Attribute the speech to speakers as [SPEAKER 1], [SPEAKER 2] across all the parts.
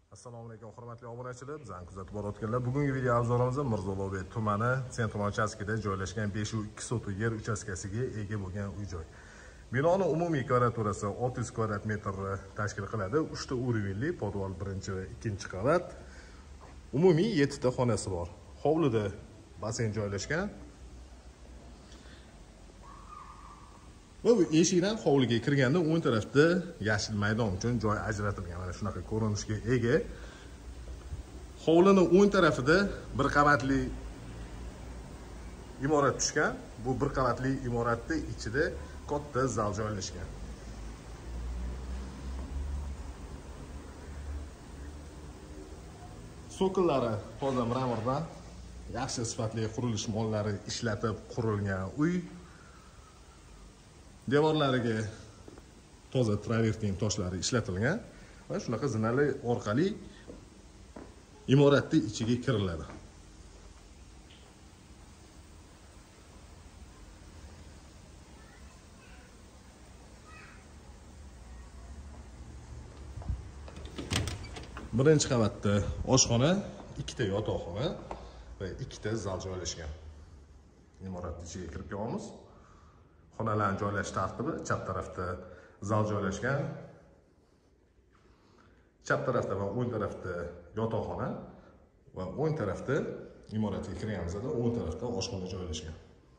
[SPEAKER 1] Assalomu alaykum hurmatli obunachilar, bizani kuzatib borayotganlar. Bugungi video obzorimizda Mirzo Ulug'bek tumani Sentrum uchastkasida joylashgan 5.2 sotuq yer uchastkasiga ega bo'lgan uy-joy. Binoning umumiy kvadraturasi 600 kvadrat metrni tashkil qiladi. 3 ta urinli, podval 1 va 2 qavat. Umumiy 7 ta xonasi bor. Hovlida basen joylashgan. Bu eshikdan hovliga kirganda o'ng tarafda yashil maydon uchun joy ajratilgan. Mana shunaqa ko'rinishga ega. Hovlining o'ng tarafida bir qavatli imorat tushgan. Bu bir qavatli imoratning ichida katta zal joylashgan. So'killari toza mramordan, yaxshi sifatli qurilish mollari ishlatib qurilgan uy. Devorlariga toza travertin toshlari ishlatilgan va shunaqa zinali orqali imoratning ichiga kiriladi. Birinchi qavatda oshxona, 2 ta yotoqxona va 2 ta zal joylashgan. Imoratning ichiga kirib kelamiz. Xonalarning joylashish tartibi: chap tarafda zal joylashgan, chap tarafda va o'ng tarafda yotoqxona va o'ng tarafda imoratga kirganimizda o'ng tarafda oshxona joylashgan.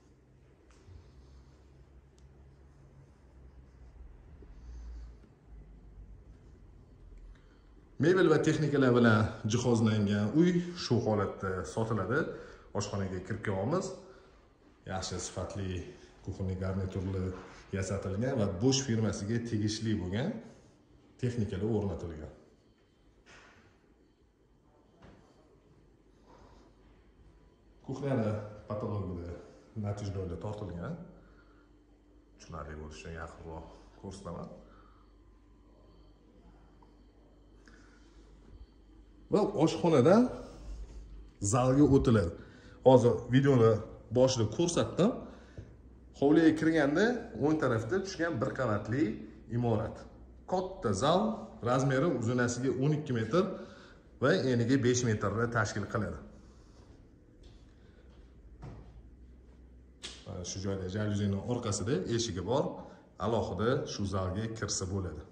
[SPEAKER 1] Mebel va texnikalar bilan jihozlangan uy shu holatda sotiladi. Oshxonaga kirib kelamiz. Yaxshi sifatli kuxonli garniturli yasatilgan va Bosch firmasiga tegishli bo'lgan texnikalar o'rnatilgan. Kuxnyani patologida natijada tortilgan. Tushunarli bo'lishi uchun yaqinroq ko'rsataman. Va oshxonadan zalga o'tiladi. Hozir videoni boshida ko'rsatdim. Hovliga kirganda o'ng tarafda tushgan bir qavatli imorat. Katta zal, razmeri uzunasiga 12 metr va eniga 5 metrni tashkil qiladi. Mana shu joyda jaluzining orqasida eshigi bor. Alohida shu zalga kirsa bo'ladi.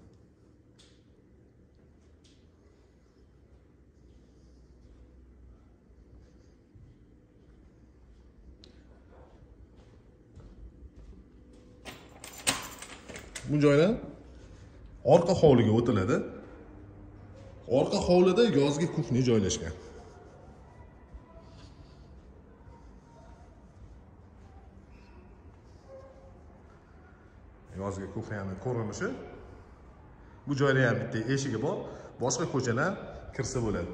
[SPEAKER 1] Bu joydan orqa hovliga o'tiladi. Orqa hovlida yozgi kuxnya joylashgan. Yozgi kuxnyaning ko'rinishi. Bu joyda ham bitta eshigi bor. Boshqa ko'chadan kirsa bo'ladi.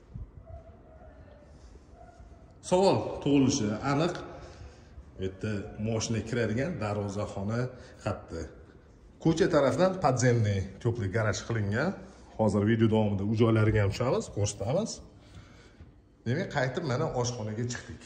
[SPEAKER 1] Savol tug'ilishi aniq. Bu yerda mashina kiradigan darvozaxona xatti. Ko'cha tarafdan podzemniy to'pli garaj qilingan. Hozir video davomida u joylariga ham tushamiz, ko'rsatamiz. Demak, qaytib mana oshxonaga chiqdik.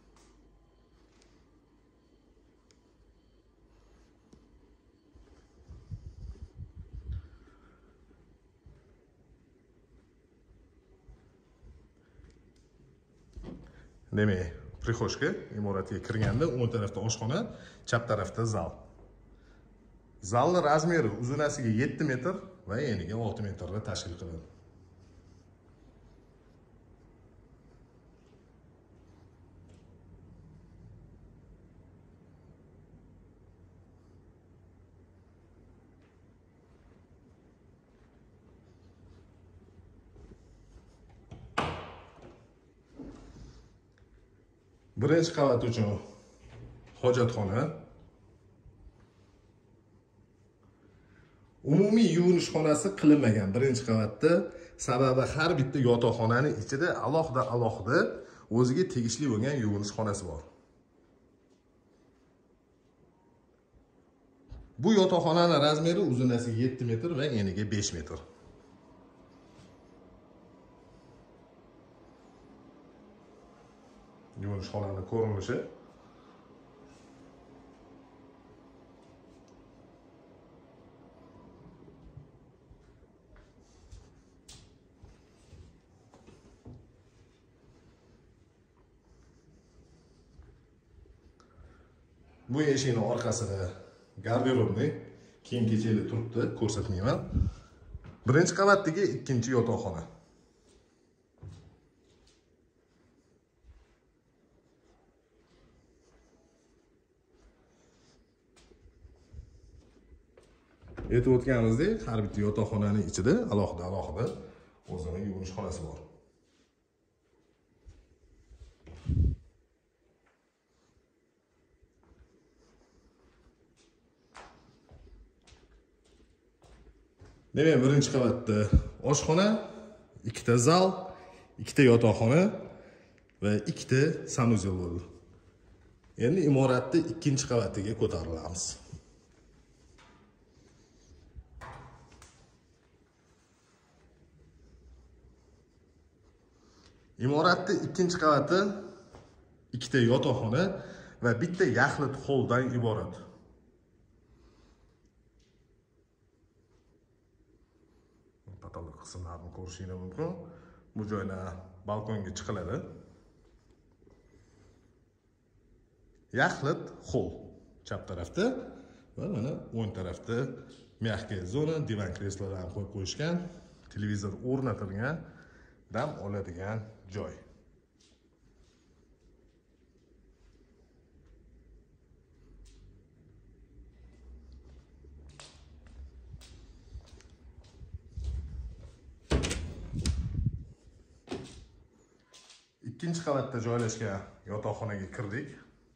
[SPEAKER 1] Demak, prixoshka imoratga kirganda o'ng tarafda oshxona, chap tarafda zal. Zalning razmeri uzunasiga 7 metr va eniga 6 metrni tashkil qiladi. Birinchi qavat uchun hojatxona. Umumiy yuvinish xonasi qilinmagan birinchi qavatda, sababi har bitta yotoqxonaning ichida alohida o'ziga tegishli bo'lgan yuvinish xonasi bor. Bu yotoqxonaning razmeri uzunasiga 7 metr va eniga 5 metr. Yuvinish xonaning ko'rinishi. Bu eshikning orqasida garderobni kiyim-kechaklar turibdi, ko'rsatmayman. Birinchi qavatdagi ikkinchi yotoqxona. Aytib o'tganimizdek, har bitta yotoqxonaning ichida alohida o'zining yuvinish xonasi bor. Demak, birinchi qavatda oshxona, ikkita zal, ikkita yotoqxona va ikkita sanuzel bo'ldi. Endi imoratning ikkinchi qavatiga ko'tarilamiz. Imoratning ikkinchi qavati ikkita yotoqxona va bitta yaxlit holdan iborat. Patoloq qismlarini ko'rishingiz mumkin. Bu joydan balkonga chiqiladi. Yaxlit hol chap tarafda va mana o'ng tarafda mягкая zona, divan kreslolarni qo'yib qo'yishgan, televizor o'rnatilgan, dam oladigan joy. Ikkinchi qavatda joylashgan yotoqxonaga kirdik.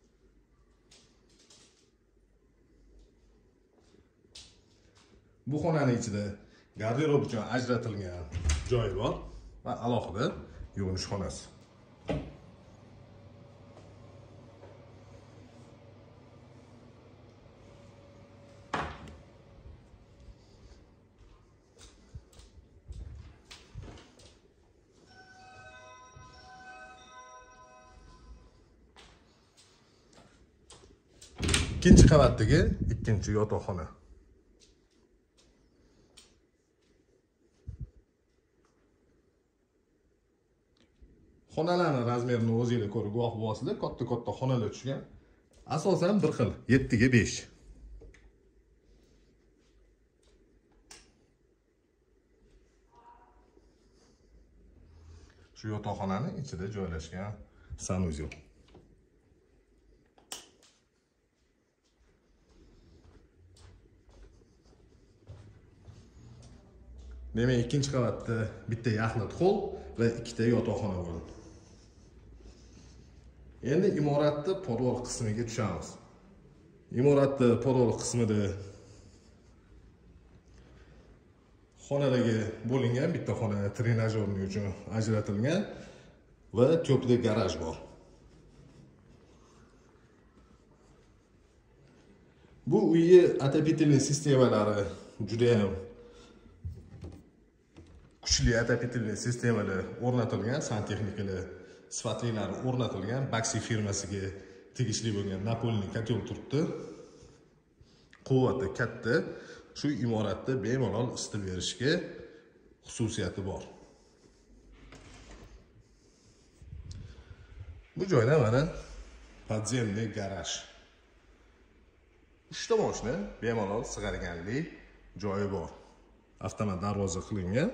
[SPEAKER 1] Bu xonaning ichida garderob uchun ajratilgan joy bor va alohida yuvinish xonasi. İkinci qavatdagi ikkinchi yotoqxona. Xonalarning razmerini o'zingizlar ko'rib guvoh bo'lasizlar. Katta xonalar tushgan. Asosan bir xil, 7 ga 5. Shu yotoqxonaning ichida joylashgan sanuzel. Demak, ikkinchi qavatda bitta yaxlit hol va ikkita yotoqxona bo'ldi. Endi imoratning podval qismiga tushamiz. Imoratning podval qismida xonalarga bo'lingan bitta xona trenajyorning uchun ajratilgan va to'pli garaj bor. Bu uyga отопительный sistemalari juda ham kuchli отопительный sistemalar o'rnatilgan, santexnikalar sifatlilari o'rnatilgan, Baxi firmasiga tegishli bo'lgan napolniy kotel turibdi. Quvvati katta, shu imoratda bemalol isitib berishga xususiyati bor. Bu joyda mana podzemniy garaj. 3 ta mashina bemalol sig'arganlik joyi bor. Avtomat darvoza qilingan.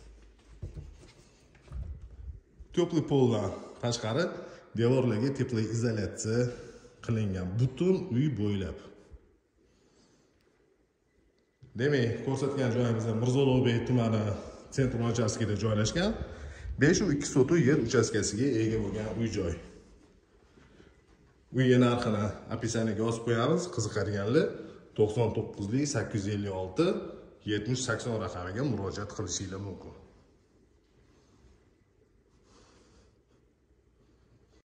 [SPEAKER 1] To'pli poldan tashqari devorlarga teplay izolyatsiya qilingan butun uy bo'ylab. Demak, ko'rsatgan joyimiz Mirzolobey tumani sentrum uchastkasida joylashgan 5.2 sotu yer uchastkasiga ega bo'lgan uy-joy. Uy narxini описаниеga yozib qo'yamiz. Qiziqadiganlar 99 856 70 80 raqamiga murojaat qilishingiz mumkin.